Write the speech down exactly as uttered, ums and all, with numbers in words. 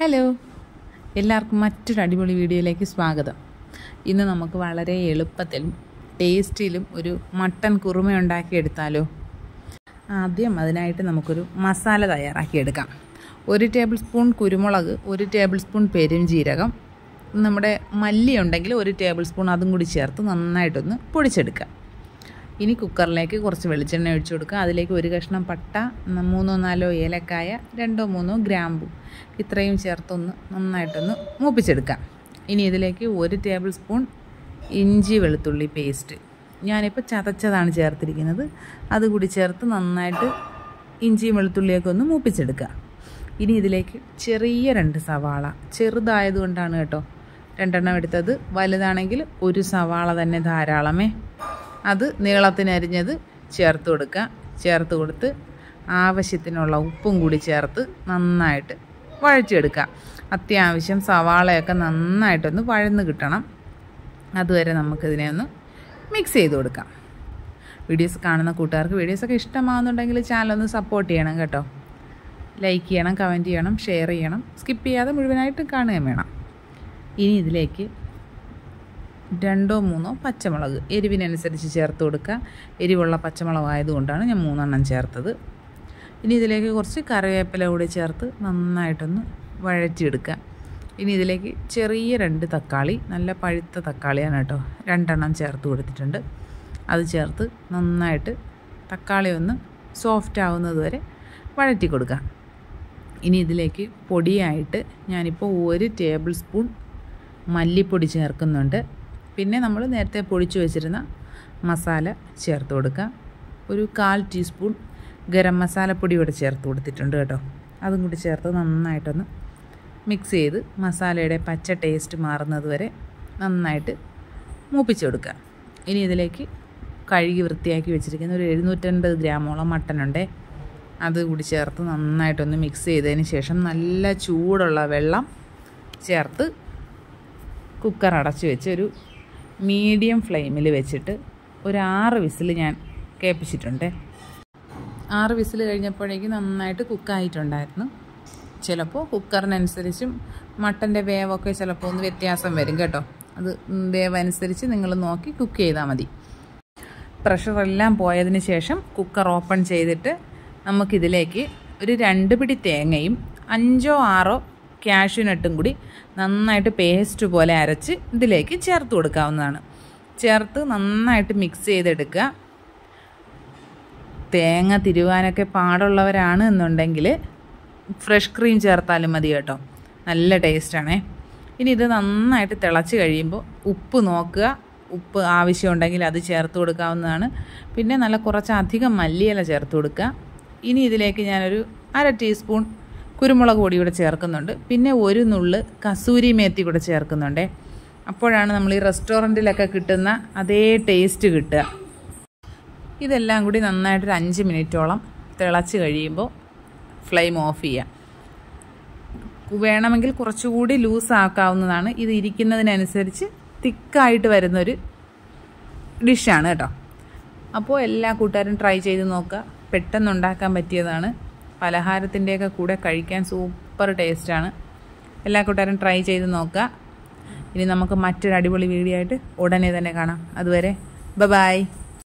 Hello, എല്ലാവർക്കും മറ്റൊരു അടിപൊളി വീഡിയോയിലേക്ക് സ്വാഗതം. ഇന്ന് നമുക്ക് വളരെ എളുപ്പത്തിലും ടേസ്റ്റിലും ഒരു മട്ടൻ കുറുമ ഉണ്ടാക്കിയെടുത്താലോ. ആദ്യം അതിനായിട്ട് നമുക്കൊരു മസാല തയ്യാറാക്കിയെടുക്കാം. ഒരു ടേബിൾ സ്പൂൺ കുരുമുളക്, ഒരു ടേബിൾ സ്പൂൺ പെരുംജീരകം, നമ്മുടെ മല്ലി ഉണ്ടെങ്കിൽ ഒരു ടേബിൾ സ്പൂൺ അതും കൂടി ചേർത്ത് നന്നായിട്ടൊന്ന് പൊടിച്ചെടുക്കാം. ഇനി കുക്കറിലേക്ക് കുറച്ച് വെളിച്ചെണ്ണ ഒഴിച്ചു കൊടുക്കുക. അതിലേക്ക് ഒരു കഷ്ണം പട്ട, മൂന്നോ നാലോ ഏലക്കായ, രണ്ടോ മൂന്നോ ഗ്രാമ്പു ഇത്രയും ചേർത്തൊന്ന് നന്നായിട്ടൊന്ന് മൂപ്പിച്ചെടുക്കാം. ഇനി ഇതിലേക്ക് ഒരു ടേബിൾ സ്പൂൺ ഇഞ്ചി വെളുത്തുള്ളി പേസ്റ്റ്, ഞാനിപ്പോൾ ചതച്ചതാണ് ചേർത്തിരിക്കുന്നത്, അതുകൂടി ചേർത്ത് നന്നായിട്ട് ഇഞ്ചിയും വെളുത്തുള്ളിയൊക്കെ ഒന്ന് മൂപ്പിച്ചെടുക്കുക. ഇനി ഇതിലേക്ക് ചെറിയ രണ്ട് സവാള, ചെറുതായതുകൊണ്ടാണ് കേട്ടോ രണ്ടെണ്ണം എടുത്തത്, വലുതാണെങ്കിൽ ഒരു സവാള തന്നെ ധാരാളമേ. അത് നീളത്തിനരിഞ്ഞത് ചേർത്ത് കൊടുക്കുക. ചേർത്ത് കൊടുത്ത് ആവശ്യത്തിനുള്ള ഉപ്പും കൂടി ചേർത്ത് നന്നായിട്ട് വഴറ്റിയെടുക്കുക. അത്യാവശ്യം സവാളയൊക്കെ നന്നായിട്ടൊന്ന് വഴന്ന് കിട്ടണം. അതുവരെ നമുക്കിതിനെ ഒന്ന് മിക്സ് ചെയ്ത് കൊടുക്കാം. വീഡിയോസ് കാണുന്ന കൂട്ടുകാർക്ക് വീഡിയോസൊക്കെ ഇഷ്ടമാകുന്നുണ്ടെങ്കിൽ ചാനലൊന്ന് സപ്പോർട്ട് ചെയ്യണം കേട്ടോ. ലൈക്ക് ചെയ്യണം, കമൻറ്റ് ചെയ്യണം, ഷെയർ ചെയ്യണം. സ്കിപ്പ് ചെയ്യാതെ മുഴുവനായിട്ട് കാണുകയും വേണം. ഇനി ഇതിലേക്ക് രണ്ടോ മൂന്നോ പച്ചമുളക് എരിവിനനുസരിച്ച് ചേർത്ത് കൊടുക്കുക. എരിവുള്ള പച്ചമുളക് ആയതുകൊണ്ടാണ് ഞാൻ മൂന്നെണ്ണം ചേർത്തത്. ഇനി ഇതിലേക്ക് കുറച്ച് കറിവേപ്പില കൂടി ചേർത്ത് നന്നായിട്ടൊന്ന് വഴറ്റിയെടുക്കുക. ഇനി ഇതിലേക്ക് ചെറിയ രണ്ട് തക്കാളി, നല്ല പഴുത്ത തക്കാളിയാണ് കേട്ടോ, രണ്ടെണ്ണം ചേർത്ത് കൊടുത്തിട്ടുണ്ട്. അത് ചേർത്ത് നന്നായിട്ട് തക്കാളി ഒന്ന് സോഫ്റ്റ് ആവുന്നത് വരെ വഴറ്റി കൊടുക്കുക. ഇനി ഇതിലേക്ക് പൊടിയായിട്ട് ഞാനിപ്പോൾ ഒരു ടേബിൾ സ്പൂൺ മല്ലിപ്പൊടി ചേർക്കുന്നുണ്ട്. പിന്നെ നമ്മൾ നേരത്തെ പൊടിച്ചു വെച്ചിരുന്ന മസാല ചേർത്ത് കൊടുക്കുക. ഒരു കാൽ ടീസ്പൂൺ ഗരം മസാലപ്പൊടി കൂടെ ചേർത്ത് കൊടുത്തിട്ടുണ്ട് കേട്ടോ. അതും കൂടി ചേർത്ത് നന്നായിട്ടൊന്ന് മിക്സ് ചെയ്ത് മസാലയുടെ പച്ച ടേസ്റ്റ് മാറുന്നത് വരെ നന്നായിട്ട് മൂപ്പിച്ച് കൊടുക്കുക. ഇനി ഇതിലേക്ക് കഴുകി വൃത്തിയാക്കി വെച്ചിരിക്കുന്ന ഒരു എഴുന്നൂറ്റൻപത് ഗ്രാമോളം മട്ടനുണ്ട്, അതുകൂടി ചേർത്ത് നന്നായിട്ടൊന്ന് മിക്സ് ചെയ്തതിന് ശേഷം നല്ല ചൂടുള്ള വെള്ളം ചേർത്ത് കുക്കർ അടച്ച് വെച്ച് ഒരു മീഡിയം ഫ്ലെയിമിൽ വെച്ചിട്ട് ഒരു ആറ് വിസിൽ ഞാൻ കേൾപ്പിച്ചിട്ടുണ്ട്. ആറ് വിസിൽ കഴിഞ്ഞപ്പോഴേക്കും നന്നായിട്ട് കുക്കായിട്ടുണ്ടായിരുന്നു. ചിലപ്പോൾ കുക്കറിനനുസരിച്ചും മട്ടൻ്റെ വേവൊക്കെ ചിലപ്പോൾ ഒന്ന് വ്യത്യാസം വരും കേട്ടോ. അത് വേവനുസരിച്ച് നിങ്ങൾ നോക്കി കുക്ക് ചെയ്താൽ മതി. പ്രഷറെല്ലാം പോയതിന് ശേഷം കുക്കർ ഓപ്പൺ ചെയ്തിട്ട് നമുക്കിതിലേക്ക് ഒരു രണ്ട് പിടി തേങ്ങയും അഞ്ചോ ആറോ കാഷ്യൂനട്ടും കൂടി നന്നായിട്ട് പേസ്റ്റ് പോലെ അരച്ച് ഇതിലേക്ക് ചേർത്ത് കൊടുക്കാവുന്നതാണ്. ചേർത്ത് നന്നായിട്ട് മിക്സ് ചെയ്തെടുക്കുക. തേങ്ങ തിരുവാനൊക്കെ പാടുള്ളവരാണ് എന്നുണ്ടെങ്കിൽ ഫ്രഷ് ക്രീം ചേർത്താലും മതി കേട്ടോ, നല്ല ടേസ്റ്റാണേ. ഇനി ഇത് നന്നായിട്ട് തിളച്ച് കഴിയുമ്പോൾ ഉപ്പ് നോക്കുക. ഉപ്പ് ആവശ്യമുണ്ടെങ്കിൽ അത് ചേർത്ത് കൊടുക്കാവുന്നതാണ്. പിന്നെ നല്ല കുറച്ച് അധികം മല്ലിയില ചേർത്ത് കൊടുക്കുക. ഇനി ഇതിലേക്ക് ഞാനൊരു അര ടീസ്പൂൺ കുരുമുളക് പൊടി കൂടെ ചേർക്കുന്നുണ്ട്. പിന്നെ ഒരു നുള്ള് കസൂരി മേത്തി കൂടെ ചേർക്കുന്നുണ്ട്. അപ്പോഴാണ് നമ്മൾ ഈ റെസ്റ്റോറൻറ്റിലൊക്കെ കിട്ടുന്ന അതേ ടേസ്റ്റ് കിട്ടുക. ഇതെല്ലാം കൂടി നന്നായിട്ടൊരു അഞ്ച് മിനിറ്റോളം തിളച്ച് കഴിയുമ്പോൾ ഫ്ലെയിം ഓഫ് ചെയ്യാം. വേണമെങ്കിൽ കുറച്ചുകൂടി ലൂസ് ആക്കാവുന്നതാണ്. ഇത് ഇരിക്കുന്നതിനനുസരിച്ച് തിക്കായിട്ട് വരുന്നൊരു ഡിഷാണ് കേട്ടോ. അപ്പോൾ എല്ലാ കൂട്ടുകാരും ട്രൈ ചെയ്ത് നോക്കുക. പെട്ടെന്ന് ഉണ്ടാക്കാൻ പറ്റിയതാണ്. പലഹാരത്തിൻ്റെയൊക്കെ കൂടെ കഴിക്കാൻ സൂപ്പർ ടേസ്റ്റാണ്. എല്ലാ കൂട്ടുകാരും ട്രൈ ചെയ്ത് നോക്കുക. ഇനി നമുക്ക് മറ്റൊരു അടിപൊളി വീഡിയോ ആയിട്ട് ഉടനെ തന്നെ കാണാം. അതുവരെ ബൈ.